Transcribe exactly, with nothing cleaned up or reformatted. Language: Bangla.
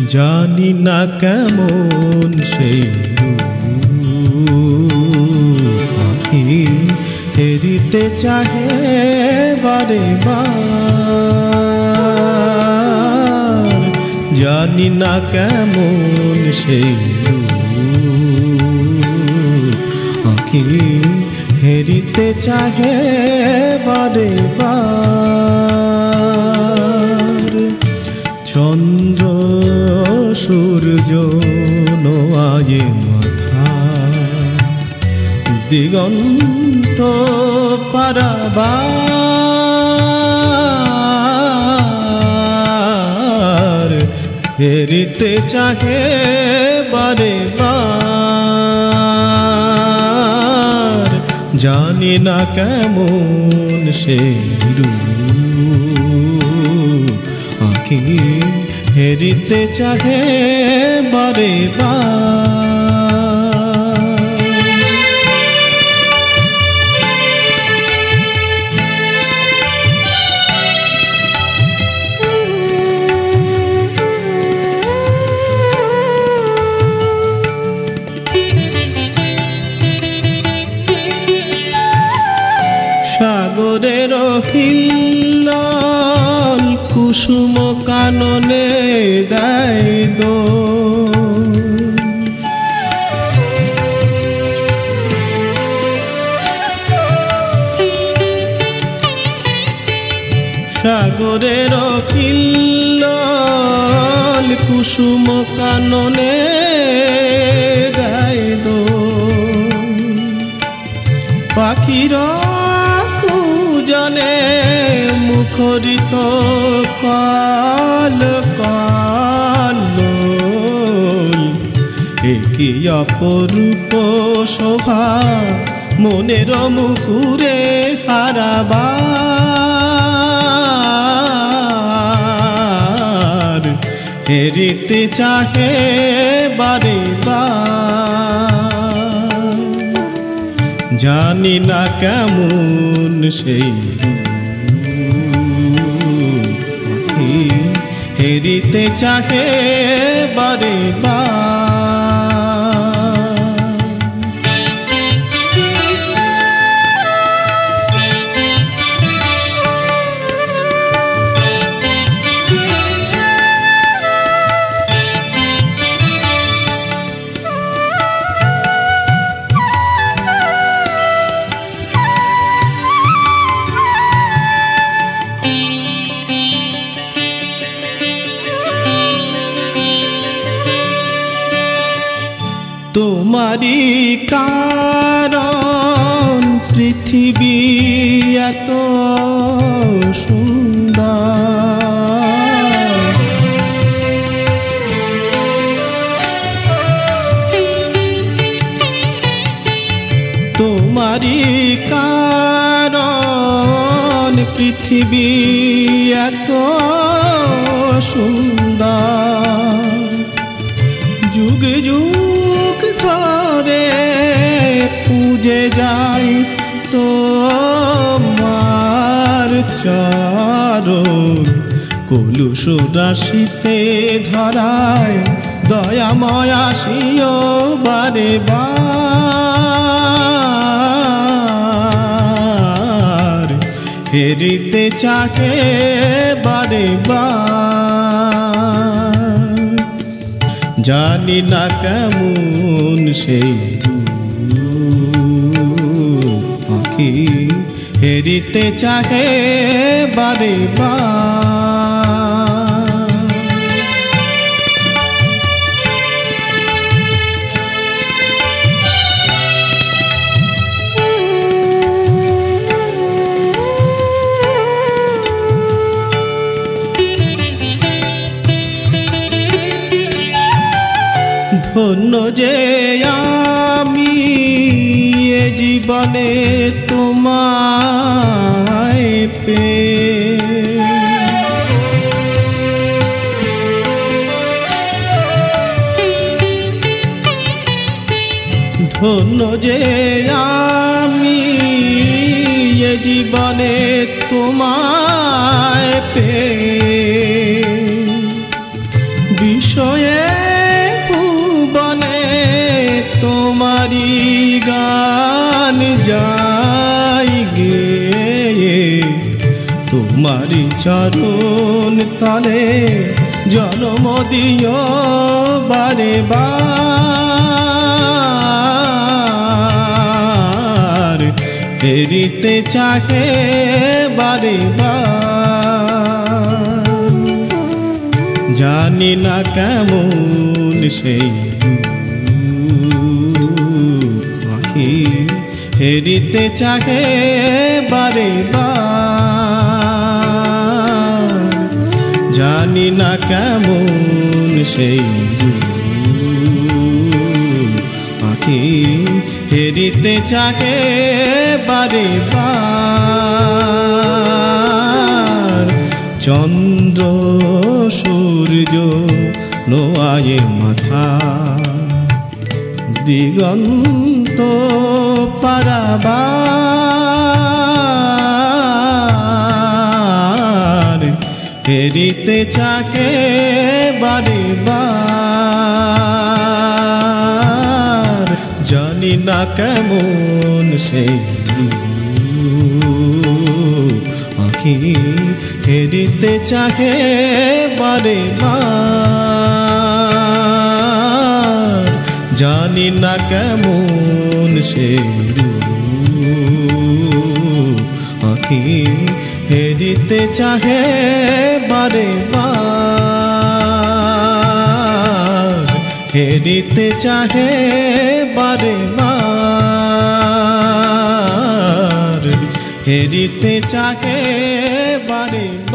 জানি না কেমন সেই পাখি হেরিতে চাহে বারে বার। জানি না কেমন সেই পাখি হেরিতে চাহে বারে বার। চন্দ্র সূর্য নোয়ায়ে মাথা দিগন্ত পারাবার। হেরিতে চাহে বারে বার। জানি না কেমন সেই রূপ আঁখি হেরিতে চাহে বারে বার। সাগরের হিল্লোল কুসুম কাননে দেয় দোল। সাগরের হিল্লোল কুসুম কাননে দেয় দোল। পাখিরা জনে মুখরিত কাল কাল। একি অপরূপ শোভা মনের মুকুরে হারাবার। হেরিতে চাহে বারে বার। জানি না কেমন সেই পাখি হেরিতে চাহে বারে বার। তোমারি কারণ পৃথিবী এত সুন্দর। তোমারি কারণ পৃথিবী এত সুন্দর। যুগ যুগ ধরে পূজে যাই তোমার চরণ। কলুষ রাশিতে ধরায় দয়াময় আসিও বারে বার। হেরিতে চাহে বারে বার। জানি না কেমন সেই পাখি হেরিতে চাহে বারে বার। ধন্য যে আমি এ জীবনে তোমায় পেয়ে। ধন্য যে আমি এ জীবনে তোমায় পেয়ে। শোয়ে ভুবনে তোমারি গান যাই গেয়ে, তোমারি চরণ তলে জন্ম দিও বারে বার, ফেরিতে চাহে বারে বার। জানি না কেমন সেই পাখি ফেরিতে চাহে বারে বার, জানি না কেমন সেই পাখি ফেরিতে চাহে বারে বার। চন্দ্র সূর্য নোয়ায়ে মাথা, দিগন্ত পারাবার, ফেরিতে চাহে বারে বার। জানি না কেমন সেই আঁখি ফেরিতে চাহে বারে বার, জানি না কেমন সেই আঁখি ফেরিতে চাহে বারে বার, ফেরিতে চাহে বারে বার, ফেরিতে চাহে বারে বার।